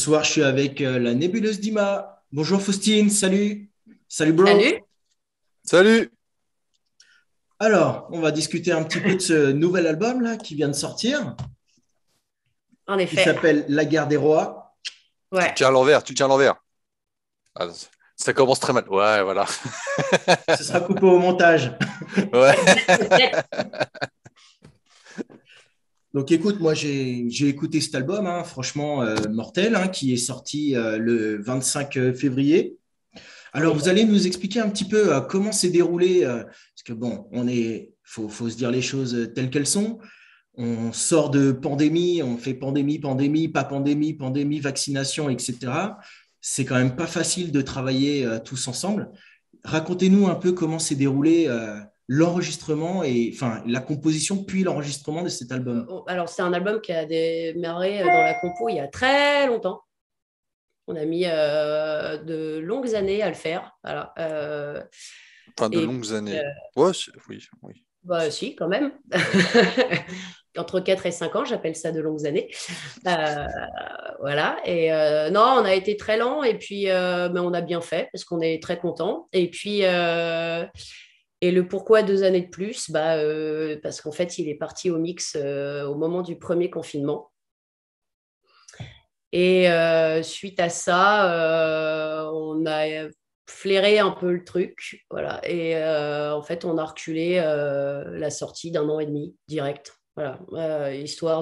soir, je suis avec la nébuleuse Dima. Bonjour Faustine, salut. Salut bro. Salut. Salut! Alors, on va discuter un petit peu de ce nouvel album là qui vient de sortir, En qui effet, s'appelle La guerre des rois. Tu le ouais. tiens à l'envers, tu le tiens à l'envers. Ah, ça commence très mal. Ouais, voilà. Ce sera coupé au montage. Ouais. Exact. Donc écoute, moi j'ai écouté cet album, hein, franchement mortel, hein, qui est sorti le 25 février. En Alors vous effet. allez nous expliquer un petit peu comment s'est déroulé, parce que bon, faut se dire les choses telles qu'elles sont. On sort de pandémie, on fait pandémie, pandémie, pas pandémie, pandémie, vaccination, etc. C'est quand même pas facile de travailler tous ensemble. Racontez-nous un peu comment s'est déroulé l'enregistrement et enfin la composition puis l'enregistrement de cet album. Alors, c'est un album qui a démarré dans la compo il y a très longtemps. On a mis de longues années à le faire. Voilà. Enfin, de Et longues puis, années. Ouais, oui, oui. bah, si, quand même. Entre 4 et 5 ans, j'appelle ça de longues années. Euh, voilà. Et non, on a été très lent et puis mais on a bien fait parce qu'on est très content. Et puis, et le pourquoi 2 années de plus, parce qu'en fait, il est parti au mix au moment du premier confinement. Et suite à ça, on a flairé un peu le truc. Voilà. Et en fait, on a reculé la sortie d'1 an et demi direct. Voilà. Histoire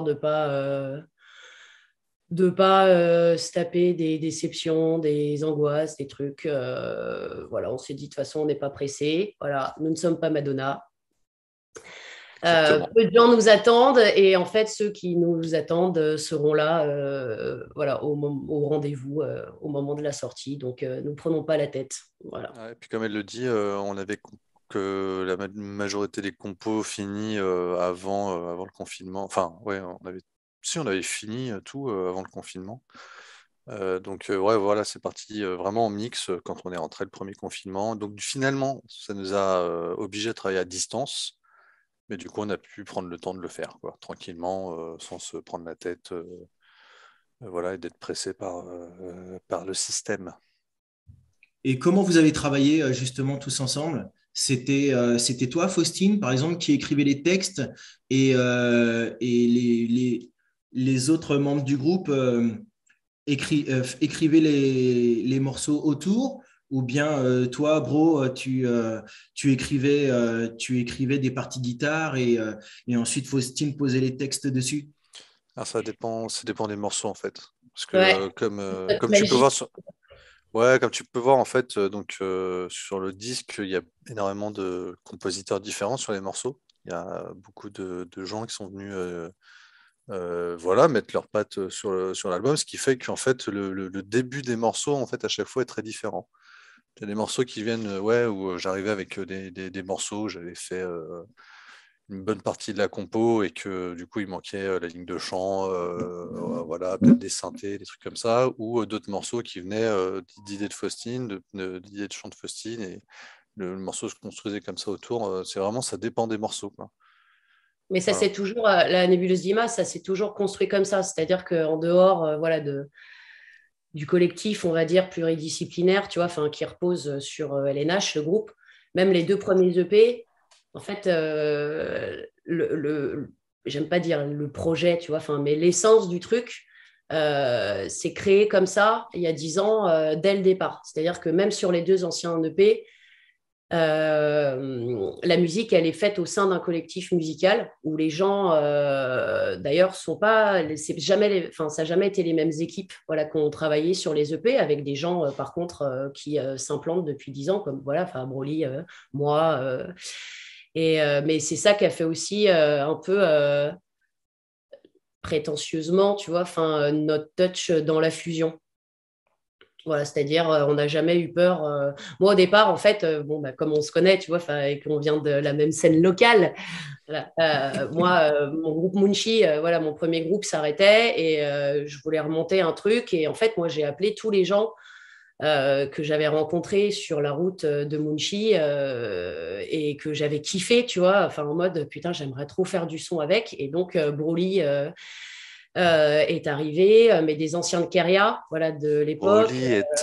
de pas se taper des déceptions, des angoisses, des trucs. Voilà, on s'est dit de toute façon, on n'est pas pressé. Voilà, nous ne sommes pas Madonna. Exactement. Peu de gens nous attendent et en fait, ceux qui nous attendent seront là voilà, au rendez-vous au moment de la sortie. Donc, nous ne prenons pas la tête. Voilà. Ouais, et puis comme elle le dit, on avait que la majorité des compos finis avant le confinement. Enfin, ouais, on avait fini tout avant le confinement. Donc, ouais, voilà, c'est parti vraiment en mix quand on est rentré le premier confinement. Donc, finalement, ça nous a obligés à travailler à distance. Mais du coup, on a pu prendre le temps de le faire, quoi, tranquillement, sans se prendre la tête, voilà, et d'être pressé par le système. Et comment vous avez travaillé justement tous ensemble? C'était toi, Faustine, par exemple, qui écrivait les textes et les autres membres du groupe écrivaient les morceaux autour, ou bien toi, bro, tu écrivais des parties guitare et ensuite Faustine posait les textes dessus. Ah, ça dépend des morceaux, en fait. Parce que, Ouais, comme tu peux magie. voir ouais, comme tu peux voir, en fait, sur le disque, il y a énormément de compositeurs différents sur les morceaux. Il y a beaucoup de gens qui sont venus voilà, mettre leurs pattes sur l'album, ce qui fait qu'en fait, le début des morceaux, en fait, à chaque fois est très différent. Il y a des morceaux qui viennent, ouais, où j'arrivais avec des morceaux, j'avais fait une bonne partie de la compo et que du coup, il manquait la ligne de chant, voilà, peut-être des synthés, des trucs comme ça, ou d'autres morceaux qui venaient d'idées de Faustine, d'idées de chant de Faustine, et le morceau se construisait comme ça autour. C'est vraiment, ça dépend des morceaux, quoi. Mais ça, Voilà. c'est toujours, la nébuleuse d'Ima, ça s'est toujours construit comme ça. C'est-à-dire qu'en dehors voilà, du collectif, on va dire, pluridisciplinaire, tu vois, enfin, qui repose sur LNH, le groupe, même les 2 premiers EP, en fait, j'aime pas dire le projet, tu vois, enfin, mais l'essence du truc, c'est créé comme ça il y a 10 ans dès le départ. C'est-à-dire que même sur les 2 anciens EP, la musique, elle est faite au sein d'un collectif musical où les gens, d'ailleurs, sont pas, c'est jamais, enfin, ça n'a jamais été les mêmes équipes, voilà, qui ont travaillé sur les EP avec des gens, par contre, qui s'implantent depuis 10 ans, comme voilà, enfin, Broly, moi, mais c'est ça qui a fait aussi un peu prétentieusement, tu vois, enfin, notre touch dans la fusion. Voilà, c'est-à-dire, on n'a jamais eu peur. Moi, au départ, en fait, bon, bah, comme on se connaît, tu vois, et qu'on vient de la même scène locale, voilà, moi, mon groupe Munchi, voilà, mon premier groupe s'arrêtait et je voulais remonter un truc. Et en fait, moi, j'ai appelé tous les gens que j'avais rencontrés sur la route de Munchi et que j'avais kiffé, tu vois, enfin, en mode, putain, j'aimerais trop faire du son avec. Et donc, Broly est arrivé, mais des anciens de Keria, voilà, de l'époque. Broly est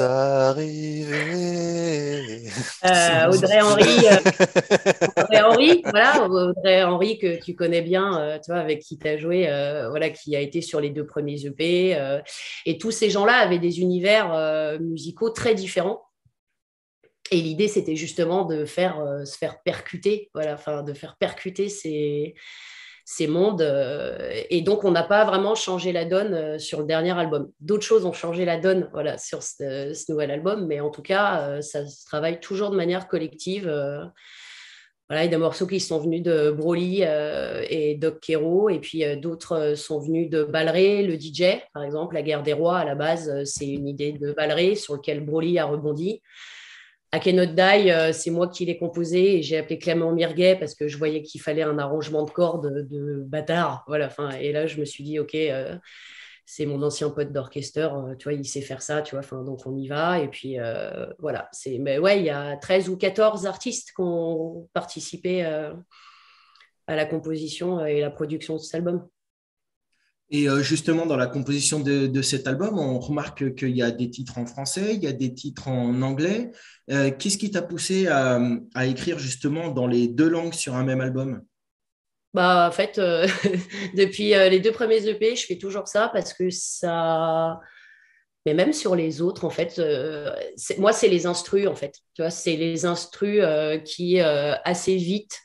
arrivé. Audrey Henry, voilà, Audrey Henry que tu connais bien, tu vois, avec qui tu as joué, voilà, qui a été sur les 2 premiers EP. Et tous ces gens-là avaient des univers musicaux très différents. Et l'idée, c'était justement de se faire percuter, voilà, enfin, de faire percuter ces mondes. Et donc, on n'a pas vraiment changé la donne sur le dernier album. D'autres choses ont changé la donne, voilà, sur ce nouvel album, mais en tout cas, ça se travaille toujours de manière collective. Voilà, il y a des morceaux qui sont venus de Broly et Doc Kero, et puis d'autres sont venus de Balleré, le DJ, par exemple. La Guerre des Rois, à la base, c'est une idée de Balleré sur lequel Broly a rebondi. I Cannot Die, c'est moi qui l'ai composé et j'ai appelé Clément Mirguet parce que je voyais qu'il fallait un arrangement de cordes de bâtard. Voilà, et là, je me suis dit, OK, c'est mon ancien pote d'orchestre, tu vois, il sait faire ça, tu vois, donc on y va. Et puis, voilà. Mais ouais, il y a 13 ou 14 artistes qui ont participé à la composition et la production de cet album. Et justement, dans la composition de cet album, on remarque qu'il y a des titres en français, il y a des titres en anglais. Qu'est-ce qui t'a poussé à écrire justement dans les 2 langues sur un même album? Bah, en fait, depuis les 2 premiers EP, je fais toujours ça parce que ça. Mais même sur les autres, en fait, moi, c'est les instrus, en fait. Tu vois, c'est les instrus qui, assez vite,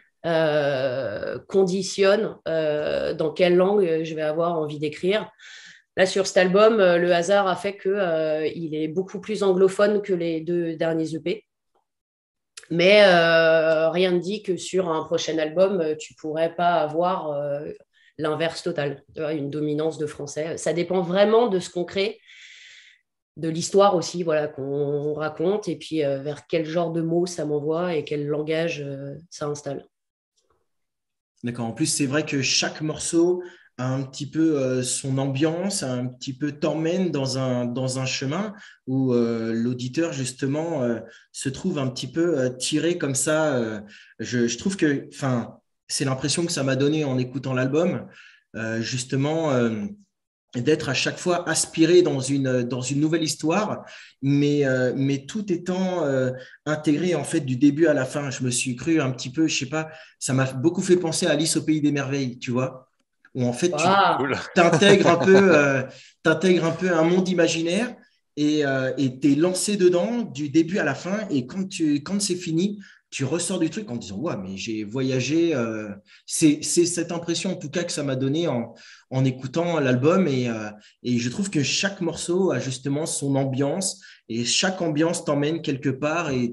conditionnent dans quelle langue je vais avoir envie d'écrire. Là, sur cet album, le hasard a fait que, il est beaucoup plus anglophone que les 2 derniers EP. Mais rien ne dit que sur un prochain album, tu pourrais pas avoir l'inverse total, tu vois, une dominance de français. Ça dépend vraiment de ce qu'on crée, de l'histoire aussi, voilà, qu'on raconte, et puis vers quel genre de mots ça m'envoie et quel langage ça installe. D'accord. En plus, c'est vrai que chaque morceau a un petit peu son ambiance, un petit peu t'emmène dans un chemin où l'auditeur, justement, se trouve un petit peu tiré comme ça. Je trouve que, enfin, c'est l'impression que ça m'a donné en écoutant l'album, justement, d'être à chaque fois aspiré dans une nouvelle histoire, mais tout étant intégré en fait du début à la fin. Je me suis cru un petit peu, je sais pas, ça m'a beaucoup fait penser à Alice au pays des merveilles, tu vois, où en fait tu Ah, Cool. t'intègres un peu un monde imaginaire et t'es lancé dedans du début à la fin. Et quand c'est fini, tu ressors du truc en disant, ouais, mais j'ai voyagé. C'est cette impression en tout cas que ça m'a donné en écoutant l'album. Et je trouve que chaque morceau a justement son ambiance et chaque ambiance t'emmène quelque part et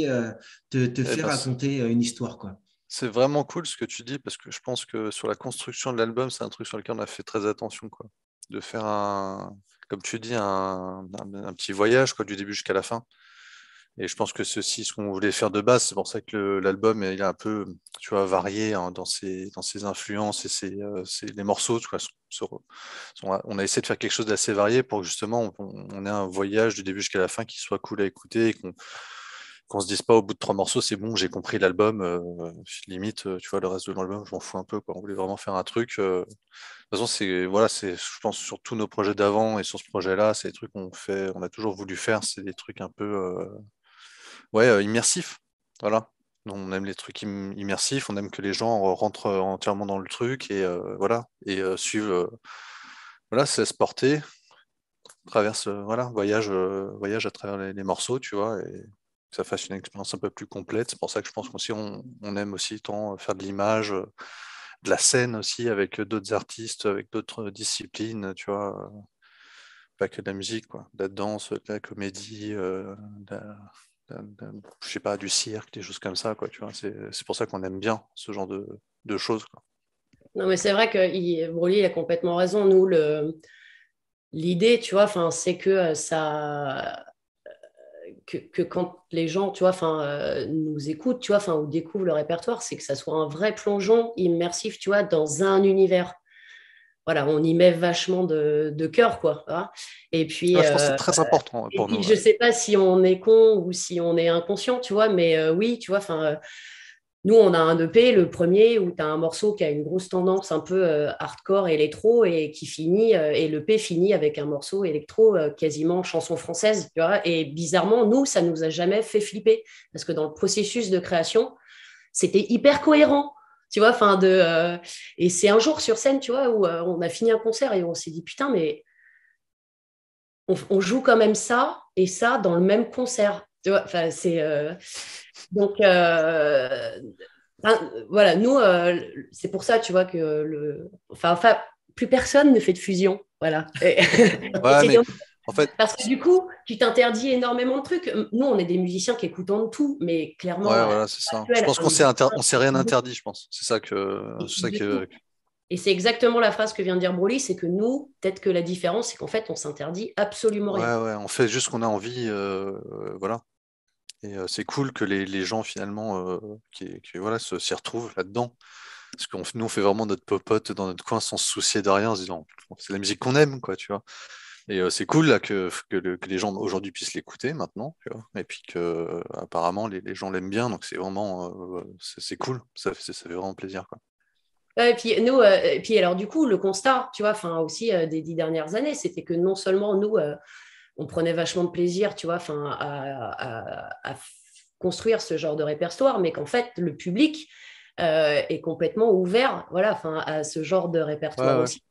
te Eh fait ben, raconter une histoire, quoi. c'est vraiment cool ce que tu dis parce que je pense que sur la construction de l'album, c'est un truc sur lequel on a fait très attention, quoi. De faire comme tu dis, un petit voyage, quoi, du début jusqu'à la fin. Et je pense que c'est aussi ce qu'on voulait faire de base. C'est pour ça que l'album, il est un peu, tu vois, varié hein, dans ses influences et les morceaux, tu vois, on a essayé de faire quelque chose d'assez varié pour que justement on ait un voyage du début jusqu'à la fin qui soit cool à écouter et qu'on se dise pas au bout de 3 morceaux, c'est bon, j'ai compris l'album. Limite, tu vois, le reste de l'album, je m'en fous un peu, quoi. On voulait vraiment faire un truc. De toute façon, voilà, je pense sur tous nos projets d'avant et sur ce projet-là, c'est des trucs qu'on fait, on a toujours voulu faire. C'est des trucs un peu, ouais, immersifs. Voilà. On aime les trucs immersifs, on aime que les gens rentrent entièrement dans le truc et voilà, et suivent, voilà, se laissent porter, traverse, voilà, voyage à travers les morceaux, tu vois, et que ça fasse une expérience un peu plus complète. C'est pour ça que je pense qu'aussi on aime aussi tant faire de l'image, de la scène aussi avec d'autres artistes, avec d'autres disciplines, tu vois, pas que de la musique, quoi, de la danse, de la comédie, je sais pas, du cirque, des choses comme ça, quoi, tu vois. C'est pour ça qu'on aime bien ce genre de choses, quoi. non, mais c'est vrai que Broly a complètement raison. Nous, l'idée, tu vois, c'est que que quand les gens, tu vois, nous écoutent, tu vois, ou découvrent le répertoire, c'est que ça soit un vrai plongeon immersif, tu vois, dans un univers. Voilà, on y met vachement de cœur, quoi. Voilà. Et puis, Ouais, je pense que c'est très important pour nous. je sais pas si on est con ou si on est inconscient, tu vois, mais oui, tu vois, nous, on a un EP, le premier, où tu as un morceau qui a une grosse tendance un peu hardcore électro et qui finit, et l'EP finit avec un morceau électro quasiment chanson française, tu vois. Et bizarrement, nous, ça nous a jamais fait flipper parce que dans le processus de création, c'était hyper cohérent. Tu vois, et c'est un jour sur scène, tu vois, où on a fini un concert et on s'est dit, putain, mais on joue quand même ça et ça dans le même concert. Tu vois, donc, voilà, nous, c'est pour ça, tu vois, plus personne ne fait de fusion. Voilà. Ouais, mais en fait, parce que du coup, tu t'interdis énormément de trucs. Nous, on est des musiciens qui écoutent de tout, mais clairement, ouais, voilà, c'est ça. Je pense qu'on s'est rien interdit, je pense. C'est ça que. Et c'est exactement la phrase que vient de dire Broly, c'est que nous, peut-être que la différence, c'est qu'en fait, on s'interdit absolument rien. Ouais, on fait juste ce qu'on a envie, voilà. Et c'est cool que les gens finalement voilà, s'y retrouvent là-dedans. Parce que nous, on fait vraiment notre popote dans notre coin sans se soucier de rien, en se disant c'est la musique qu'on aime, quoi, tu vois. Et c'est cool là, que les gens aujourd'hui puissent l'écouter maintenant, tu vois. Et puis que apparemment les gens l'aiment bien, donc c'est vraiment c'est cool, ça fait vraiment plaisir, quoi. Ouais, et puis nous, et puis alors du coup, le constat, tu vois, enfin aussi des 10 dernières années, c'était que non seulement nous, on prenait vachement de plaisir, tu vois, à construire ce genre de répertoire, mais qu'en fait, le public est complètement ouvert, voilà, à ce genre de Ouais, répertoire ouais. aussi.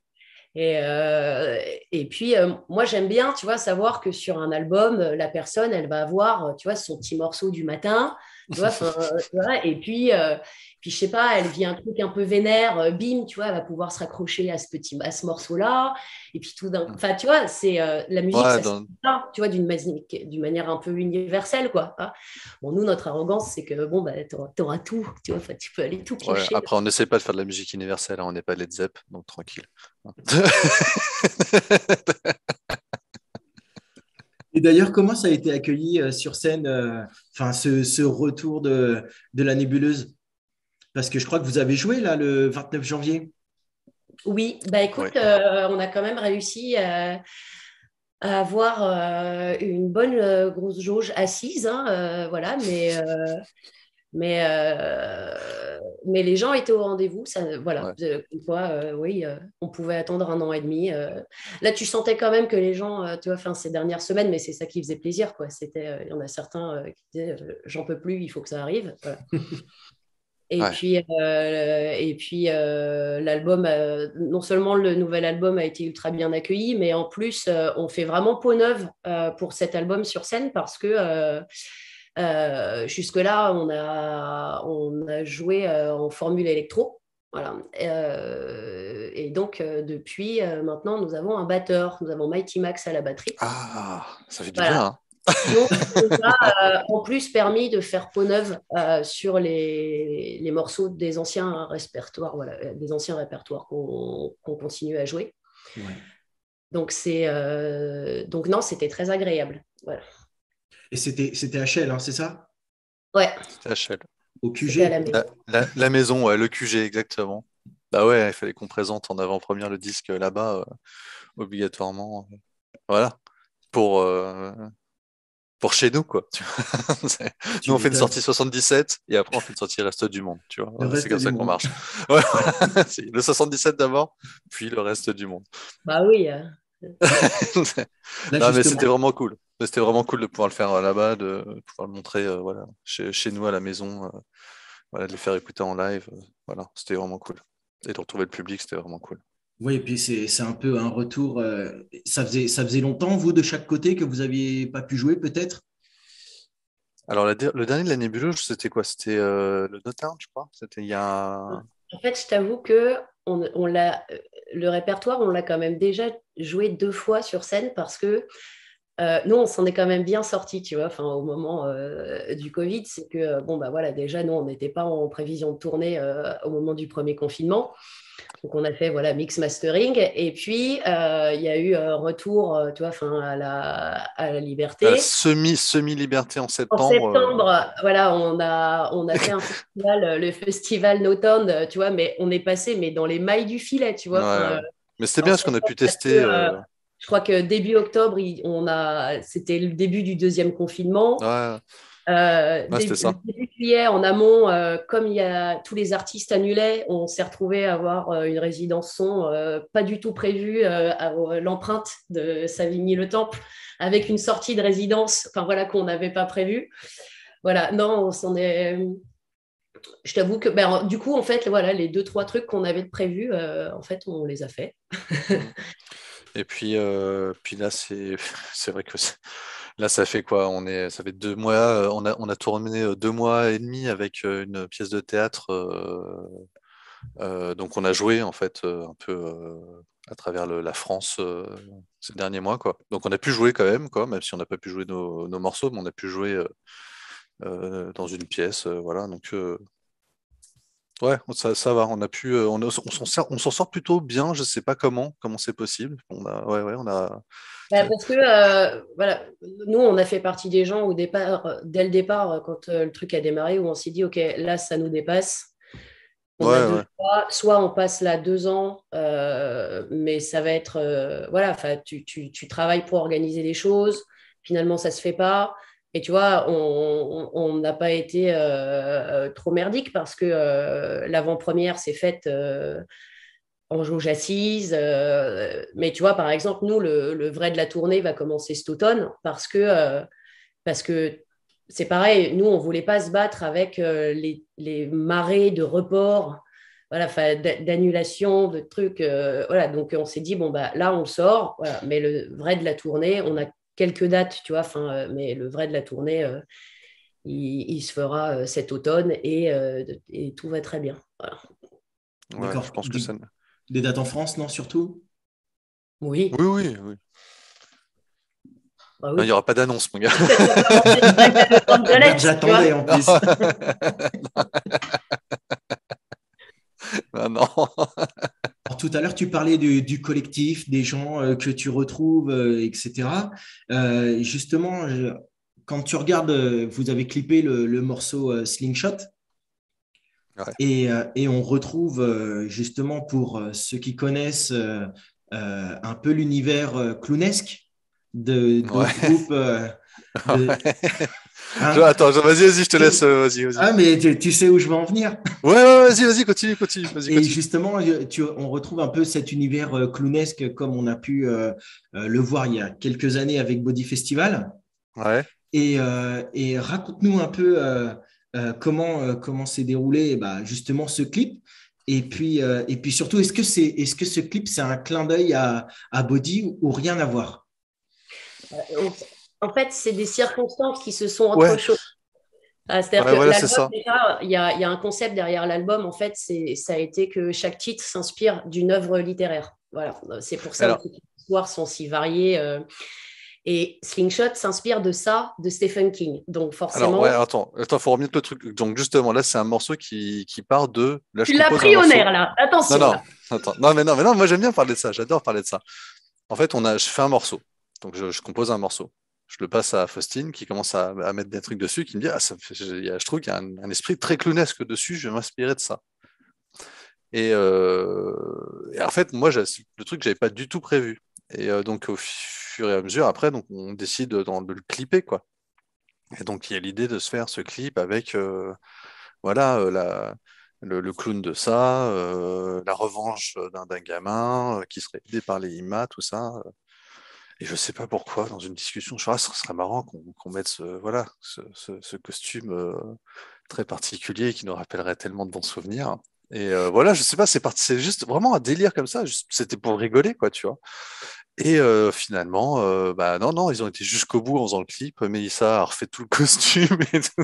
Et puis, moi, j'aime bien, tu vois, savoir que sur un album, la personne, elle va avoir, tu vois, son petit morceau du matin, tu vois, voilà, et puis, je sais pas, elle vit un truc un peu vénère, bim, tu vois, elle va pouvoir se raccrocher à ce morceau-là, et puis enfin, tu vois, c'est la musique, Ouais, ça se fait pas, tu vois, d'une manière un peu universelle, quoi. Hein. Bon, nous, notre arrogance, c'est que, bon, bah, t'auras tout, tu vois, tu peux aller tout ouais. piocher. Après, on n'essaie pas de faire de la musique universelle, hein, on n'est pas Led Zepp, donc tranquille. Et d'ailleurs, comment ça a été accueilli sur scène, enfin, ce retour de la nébuleuse? Parce que je crois que vous avez joué là le 29 janvier. Oui, bah Ouais. écoute, on a quand même réussi à avoir une bonne grosse jauge assise, hein, voilà, mais les gens étaient au rendez-vous, ça, voilà, Ouais. comme quoi, oui, on pouvait attendre 1 an et demi. Là, tu sentais quand même que les gens, tu vois, ces dernières semaines, mais c'est ça qui faisait plaisir, quoi. Il y en a certains qui disaient, j'en peux plus, il faut que ça arrive. Voilà. Ouais. Et puis l'album, non seulement le nouvel album a été ultra bien accueilli, mais en plus, on fait vraiment peau neuve pour cet album sur scène parce que jusque-là, on a joué en formule électro. Voilà. Et donc, depuis maintenant, nous avons un batteur. Nous avons Mighty Max à la batterie. Ah, ça fait du bien, Voilà. hein. Donc, ça nous a en plus permis de faire peau neuve sur les morceaux des anciens répertoires, voilà, des anciens répertoires qu'on continue à jouer. Ouais. Donc non, c'était très agréable. Voilà. Et c'était HL, hein, c'est ça? Ouais, C'était HL. Au c'était à la QG. maison. La maison, ouais, le QG, exactement. Bah ouais, il fallait qu'on présente en avant-première le disque là-bas, obligatoirement. Voilà. Pour, euh, pour chez nous, quoi. Tu vois. Tu Nous, on fait une m'étonnes. sortie 77 et après, on fait une sortie reste du monde. Tu vois. Le Voilà, c'est reste comme du ça qu'on monde. marche. Ouais, voilà. Le 77 d'abord, puis le reste du monde. Bah oui. Là, Non, mais justement. c'était vraiment cool. C'était vraiment cool de pouvoir le faire là-bas, de pouvoir le montrer voilà, chez nous à la maison, voilà, de les faire écouter en live. Voilà, c'était vraiment cool. Et de retrouver le public, c'était vraiment cool. Oui, et puis c'est un peu un retour. Ça faisait longtemps, vous, de chaque côté, que vous n'aviez pas pu jouer, peut-être? Alors, le dernier de la nébuleuse, c'était quoi? C'était le No Town, je crois. C'était il y a. En fait, je t'avoue que le répertoire, on l'a quand même déjà joué 2 fois sur scène parce que nous, on s'en est quand même bien sortis, tu vois, au moment du Covid. C'est que, bon, bah voilà, déjà, nous, on n'était pas en prévision de tournée au moment du premier confinement. Donc, on a fait, voilà, mix mastering. Et puis, il y a eu un retour, tu vois, à la À la liberté. semi-liberté en En septembre. septembre, voilà, on a fait un festival, le festival No Town, tu vois, mais on est passé mais dans les mailles du filet, tu vois. Ouais, ouais. Mais c'était En bien parce qu'on a septembre, pu parce que tester. je crois que début octobre, c'était le début du deuxième confinement. Ouais. C'était ça. Début juillet, en amont, comme il y a, tous les artistes annulaient, on s'est retrouvé à avoir une résidence son pas du tout prévue à l'empreinte de Savigny-le-Temple, avec une sortie de résidence, enfin voilà, qu'on n'avait pas prévue. Voilà, non, on s'en est. Je t'avoue que, ben, du coup, en fait, voilà, les deux, trois trucs qu'on avait prévus, en fait, on les a fait. Mm. Et puis là, c'est vrai que là, ça fait quoi? Ça fait 2 mois. On a tourné 2 mois et demi avec une pièce de théâtre. Donc, on a joué en fait un peu à travers la France ces derniers mois, quoi. Donc, on a pu jouer quand même, quoi, même si on n'a pas pu jouer nos morceaux, mais on a pu jouer dans une pièce, voilà. Donc, ouais, ça va. On a pu, on s'en sort plutôt bien. Je sais pas comment c'est possible. Ouais, on a. Parce que voilà, nous, on a fait partie des gens au départ, dès le départ, quand le truc a démarré, où on s'est dit, OK, là, ça nous dépasse. On a Ouais, deux ouais. choix. Soit on passe là 2 ans, mais ça va être, voilà, tu travailles pour organiser des choses. Finalement, ça se fait pas. Et tu vois, on n'a pas été trop merdique parce que l'avant-première s'est faite en jauge assise. Mais tu vois, par exemple, nous, le vrai de la tournée va commencer cet automne parce que c'est pareil, nous, on ne voulait pas se battre avec les marées de reports, voilà, d'annulation, de trucs. Voilà, donc on s'est dit, bon, bah, là, on le sort, voilà, mais le vrai de la tournée, on a quelques dates, tu vois, mais le vrai de la tournée, il se fera cet automne et tout va très bien. Voilà. Ouais, je D'accord. pense que ça. Des dates en France, non, surtout? Oui, Oui, oui, oui. bah Non, il oui. n'y aura pas d'annonce, mon gars. Tu vas commencer direct à Los Ah bah, Angeles, tu vois. j'attendais en plus. Non, non. Alors, tout à l'heure, tu parlais du collectif, des gens que tu retrouves, etc. Justement, quand tu regardes, vous avez clippé le morceau Slingshot Ouais. et on retrouve justement pour ceux qui connaissent un peu l'univers clownesque de Ouais. ce groupe. De, Ouais. hein. Attends, vas-y, je te laisse. Vas-y. Ah, mais tu sais où je veux en venir. Ouais, vas-y, continue. Vas-y, Et continue. justement, on retrouve un peu cet univers clownesque comme on a pu le voir il y a quelques années avec Body Festival. Ouais. Et raconte-nous un peu comment s'est déroulé bah, justement ce clip. Et puis surtout, est-ce que ce clip, c'est un clin d'œil à Body ou rien à voir? En fait, c'est des circonstances qui se sont Ouais, entrechaussées. C'est-à-dire ouais, que voilà, c'est l'album, ça. déjà, il y a un concept derrière l'album. En fait, ça a été que chaque titre s'inspire d'une œuvre littéraire. Voilà, c'est pour ça Alors, aussi que les histoires sont si variées. Et Slingshot s'inspire de ça, de Stephen King. Donc ouais, forcément, attends, faut remettre le truc. Donc, justement, là, c'est un morceau qui part de. Là, je tu l'as compose un pris au morceau. nerf là. Non, Attention non, là. attends. Non, moi, j'aime bien parler de ça. J'adore parler de ça. En fait, je fais un morceau. Donc, je compose un morceau. Je le passe à Faustine qui commence à mettre des trucs dessus, qui me dit, ah, je trouve qu'il y a un esprit très clownesque dessus, je vais m'inspirer de ça. Et en fait, moi, le truc, j'avais pas du tout prévu. Donc, au fur et à mesure, après, donc, on décide de le clipper, quoi. Et donc, il y a l'idée de se faire ce clip avec, voilà, le clown de ça, la revanche d'un gamin qui serait aidé par les IMA, tout ça. Et je sais pas pourquoi, dans une discussion, je me suis dit, ah, ce serait marrant qu'on mette voilà, ce costume très particulier qui nous rappellerait tellement de bons souvenirs. Et voilà, je sais pas, c'est juste vraiment un délire comme ça. C'était pour rigoler, quoi, tu vois. Et finalement, bah non, ils ont été jusqu'au bout en faisant le clip. Mélissa a refait tout le costume et tout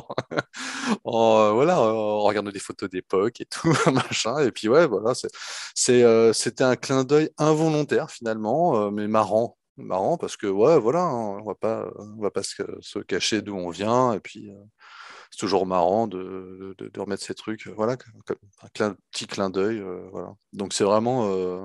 voilà, en regardant des photos d'époque et tout, machin. Et puis ouais, voilà, c'était un clin d'œil involontaire finalement, mais marrant parce que ouais, voilà, hein, on va pas se cacher d'où on vient. Et puis c'est toujours marrant de remettre ces trucs, voilà, comme un petit clin d'œil, voilà. Donc c'est vraiment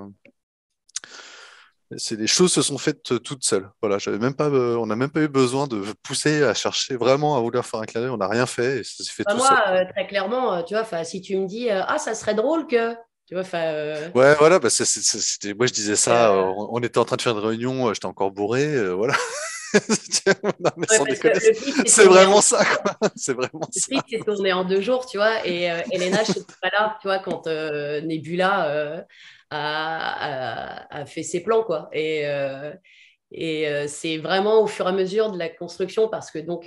les choses se sont faites toutes seules. Voilà, on n'a même pas eu besoin de pousser à chercher vraiment à vouloir faire un clin d'œil. On n'a rien fait et ça s'est fait Bah, tout seul, moi, quoi. très clairement, tu vois, si tu me dis, ah, ça serait drôle que, tu vois, Ouais, voilà, bah, moi je disais ça. euh, On était en train de faire une réunion, j'étais encore bourré, voilà. Non, mais Ouais, sans parce que déconner, le clip, c'est vraiment ça, quoi. C'est vraiment le ça. clip s'est tourné en 2 jours, tu vois, et Elena, je n'étais pas là, tu vois, quand Nebula a fait ses plans, quoi. Et c'est vraiment au fur et à mesure de la construction, parce que donc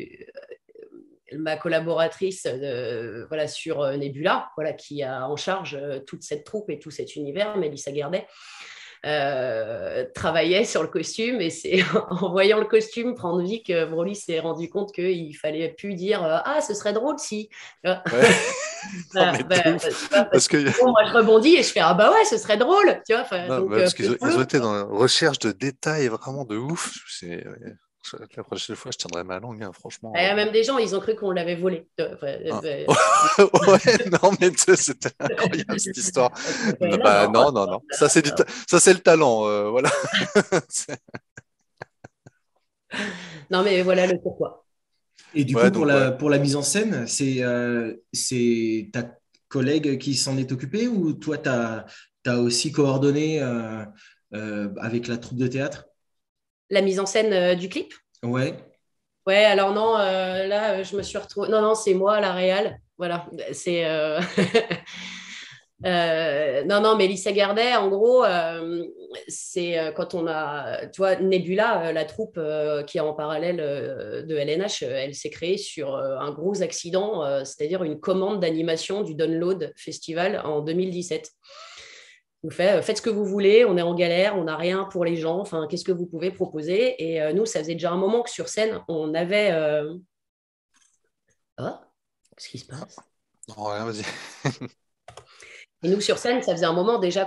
ma collaboratrice voilà, sur Nebula, voilà, qui a en charge toute cette troupe et tout cet univers, Mélissa Guerdet, travaillait sur le costume, et c'est en voyant le costume prendre vie que Broly s'est rendu compte qu'il fallait plus dire ah, ce serait drôle si. Ouais. Non, Voilà, mais bah, de ouf. tu vois, parce Parce que que, sinon, moi je rebondis et je fais ah bah ouais, ce serait drôle, tu vois, non, donc bah, parce qu'ils ils ont faisons-le. été dans la recherche de détails vraiment de ouf. La prochaine fois, je tiendrai ma langue, hein, Il y franchement. a même des gens, ils ont cru qu'on l'avait volé. Hein. Ouais, non, mais c'était incroyable cette histoire. Là, Bah, non, non, non, non. Ça, ça, c'est le talent. Voilà. non, mais voilà le pourquoi. Et du Ouais, coup, donc, ouais. pour la mise en scène, c'est ta collègue qui s'en est occupée ou toi, tu as aussi coordonné avec la troupe de théâtre? La mise en scène du clip. Ouais. Ouais, alors non, là, je me suis retrouvée. Non, non, c'est moi, la réal. Voilà, c'est. Non, non, Mélissa Gardet, en gros, c'est quand on a, tu vois, Nebula, la troupe qui est en parallèle de LNH, elle s'est créée sur un gros accident, c'est-à-dire une commande d'animation du Download Festival en 2017. Vous faites ce que vous voulez, on est en galère, on n'a rien pour les gens, enfin, qu'est-ce que vous pouvez proposer? Et nous, ça faisait déjà un moment que sur scène, on avait. Ah, qu'est-ce qui se passe? Non, rien, vas-y. Et nous, sur scène, ça faisait un moment déjà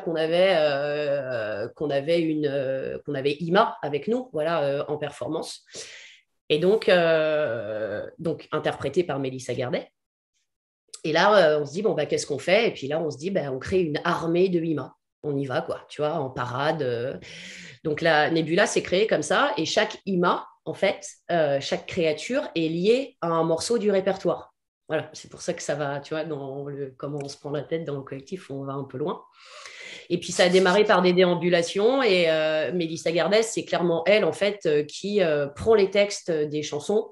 qu'on avait Ima avec nous, voilà, en performance. Et donc interprété par Mélissa Gardet. Et là, on se dit, bon, bah, qu'est-ce qu'on fait? Et puis là, on se dit, bah, on crée une armée de Ima. On y va, quoi, tu vois, en parade. Donc la Nebula s'est créée comme ça. Et chaque Ima, en fait, chaque créature est liée à un morceau du répertoire. Voilà, c'est pour ça que ça va, tu vois, comment on se prend la tête dans le collectif, on va un peu loin. Et puis ça a démarré par des déambulations, et Mélissa Gardès, c'est clairement elle, en fait, qui prend les textes des chansons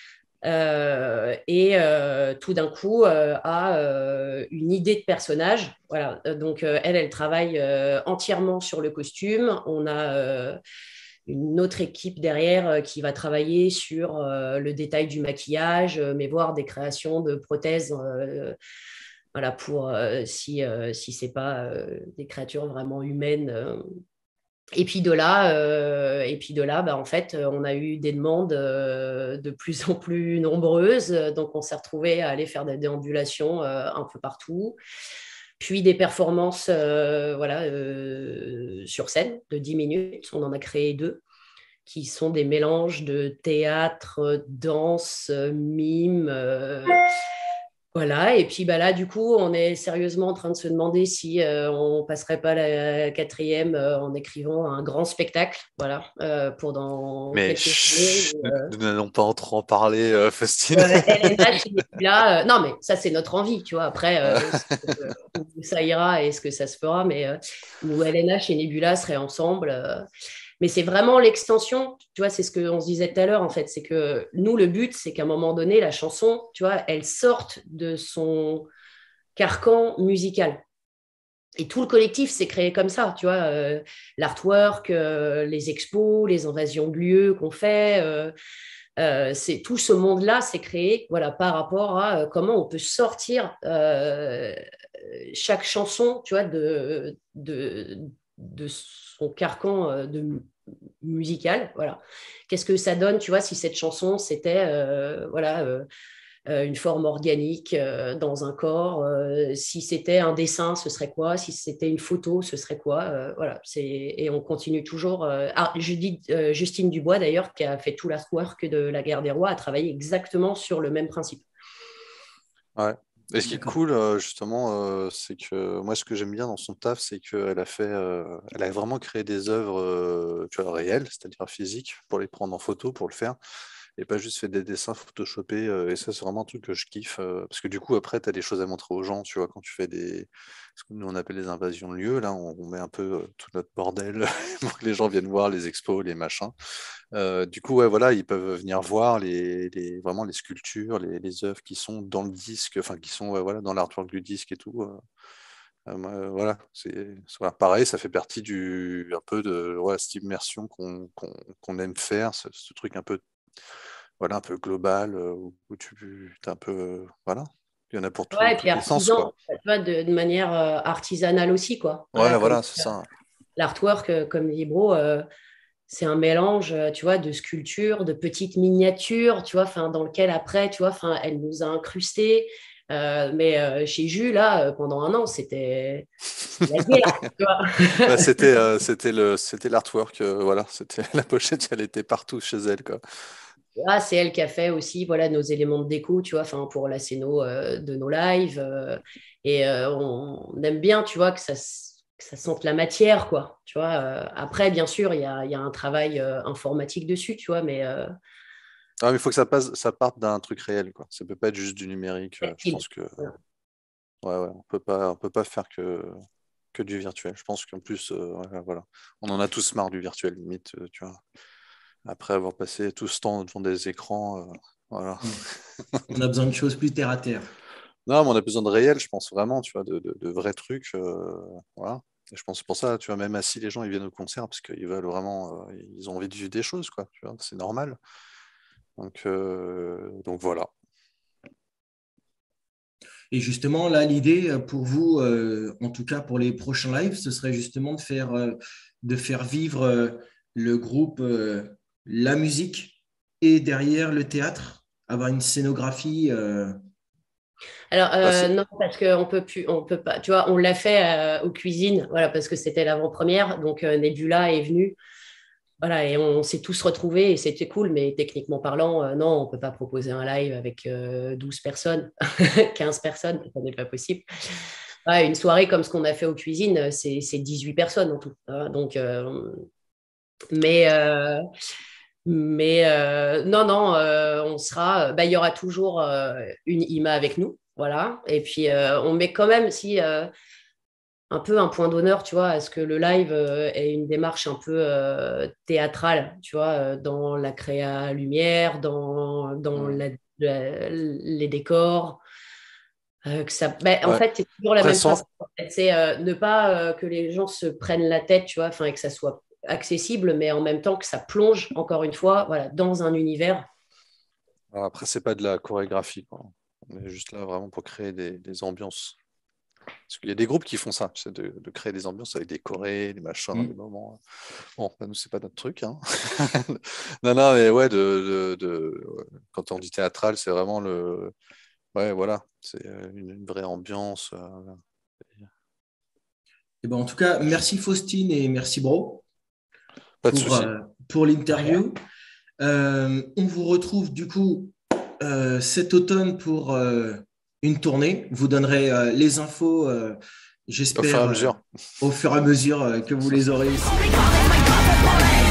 et tout d'un coup a une idée de personnage. Voilà, donc elle travaille entièrement sur le costume. On a une autre équipe derrière qui va travailler sur le détail du maquillage, mais voir des créations de prothèses. Voilà, pour si c'est pas des créatures vraiment humaines. Et puis de là, bah, en fait, on a eu des demandes de plus en plus nombreuses. Donc, on s'est retrouvé à aller faire des déambulations un peu partout. Puis des performances voilà, sur scène de 10 minutes. On en a créé 2 qui sont des mélanges de théâtre, danse, mime. Voilà, et puis bah là, du coup, on est sérieusement en train de se demander si on passerait pas la 4e en écrivant un grand spectacle, voilà, pour dans Mais quelques années. nous n'allons pas trop en parler, Faustine. LNH, là, non, mais ça, c'est notre envie, tu vois. Après, Ouais. où ça ira et ce que ça se fera, mais où LNH et Nebula seraient ensemble. Mais c'est vraiment l'extension, tu vois, c'est ce qu'on se disait tout à l'heure, en fait. C'est que nous, le but, c'est qu'à un moment donné, la chanson, tu vois, elle sorte de son carcan musical. Et tout le collectif s'est créé comme ça, tu vois, l'artwork, les expos, les invasions de lieux qu'on fait, c'est tout ce monde-là s'est créé, voilà, par rapport à comment on peut sortir chaque chanson, tu vois, de son carcan musical, voilà. Qu'est-ce que ça donne, tu vois, si cette chanson c'était, voilà. Une forme organique dans un corps. Si c'était un dessin, ce serait quoi? Si c'était une photo, ce serait quoi? Voilà, et on continue toujours. Je dis Justine Dubois, d'ailleurs, qui a fait tout l'artwork de La Guerre des Rois, a travaillé exactement sur le même principe. Ouais. Et ce qui est D'accord. cool, justement, c'est que moi, ce que j'aime bien dans son taf, c'est qu'elle elle a vraiment créé des œuvres tu vois, réelles, c'est-à-dire physiques, pour les prendre en photo, pour le faire. et pas juste fait des dessins photoshopés. Et ça, c'est vraiment un truc que je kiffe. Parce que du coup, après, tu as des choses à montrer aux gens, tu vois, quand tu fais ce que nous, on appelle les invasions de lieux. Là, on met un peu tout notre bordel pour que les gens viennent voir les expos, les machins. Du coup, ouais, voilà, ils peuvent venir voir vraiment les sculptures, les œuvres qui sont dans le disque, enfin, qui sont voilà, dans l'artwork du disque et tout. Voilà, voilà, pareil, ça fait partie un peu de cette immersion qu'on aime faire, ce truc un peu, voilà, un peu global, où tu as un peu, voilà, il y en a pour Ouais, et puis tous les sens, quoi. artisan, tu vois, de manière artisanale aussi, quoi. Voilà, Ouais, comme voilà, c'est ça. l'artwork, comme dit Bro, c'est un mélange, tu vois, de sculptures, de petites miniatures, tu vois, enfin, dans lequel après, tu vois, enfin, elle nous a incrustés. Mais chez Jus, là, pendant un an, c'était la guerre, tu vois. Bah, c'était l'artwork, voilà, c'était la pochette, elle était partout chez elle, quoi. Ah, c'est elle qui a fait aussi voilà, nos éléments de déco, tu vois, enfin, pour la scéno de nos lives. On aime bien, tu vois, que ça sente la matière, quoi. Tu vois, après, bien sûr, il y a un travail informatique dessus, tu vois, mais Ah, mais il faut que ça parte d'un truc réel, quoi. Ça peut pas être juste du numérique. Je tactile. pense que Voilà. ouais, on peut pas faire que du virtuel. Je pense qu'en plus, voilà, on en a tous marre du virtuel, limite, tu vois. Après avoir passé tout ce temps devant des écrans, voilà. Ouais. On a besoin de choses plus terre à terre. Non, mais on a besoin de réel, je pense vraiment, tu vois, de vrais trucs, voilà. Et je pense pour ça, tu vois, même si les gens ils viennent au concert parce qu'ils veulent vraiment, ils ont envie de vivre des choses, quoi, tu vois, c'est normal. Donc voilà. Et justement, là, l'idée pour vous, en tout cas pour les prochains lives, ce serait justement de faire vivre le groupe, la musique et derrière le théâtre, avoir une scénographie. Alors, Bah, non, parce qu'on peut plus, on peut pas, tu vois, on l'a fait aux cuisines, voilà, parce que c'était l'avant-première, donc Nebula est venue. Voilà, et on s'est tous retrouvés et c'était cool, mais techniquement parlant, non, on ne peut pas proposer un live avec 12 personnes, 15 personnes, ça n'est pas possible. Ouais, une soirée comme ce qu'on a fait aux cuisines, c'est 18 personnes en tout. Hein, donc, mais non, non, on sera, bah, il y aura toujours une IMA avec nous. Voilà. Et puis, on met quand même, si un peu un point d'honneur, tu vois, à ce que le live ait une démarche un peu théâtrale, tu vois, dans la créa lumière, dans les décors. En ouais. fait, c'est toujours la Après, même principe. En fait. C'est ne pas que les gens se prennent la tête, tu vois, et que ça soit accessible, mais en même temps que ça plonge, encore une fois, voilà, dans un univers. après, c'est pas de la chorégraphie, quoi. On est juste là vraiment pour créer des ambiances. Parce qu'il y a des groupes qui font ça, c'est de créer des ambiances avec des chorés, des machins, des Mm. moments. Bon, bah, nous, c'est pas notre truc, hein. Non, non, mais ouais, quand on dit théâtral, c'est vraiment le. Ouais, voilà, c'est une vraie ambiance. Et ben, en tout cas, Juste. merci Faustine et merci Bro Pas de pour, souci. pour l'interview. On vous retrouve du coup cet automne pour une tournée. Vous donnerez les infos, Au fur et j'espère, à mesure. au fur et à mesure que vous les aurez aussi.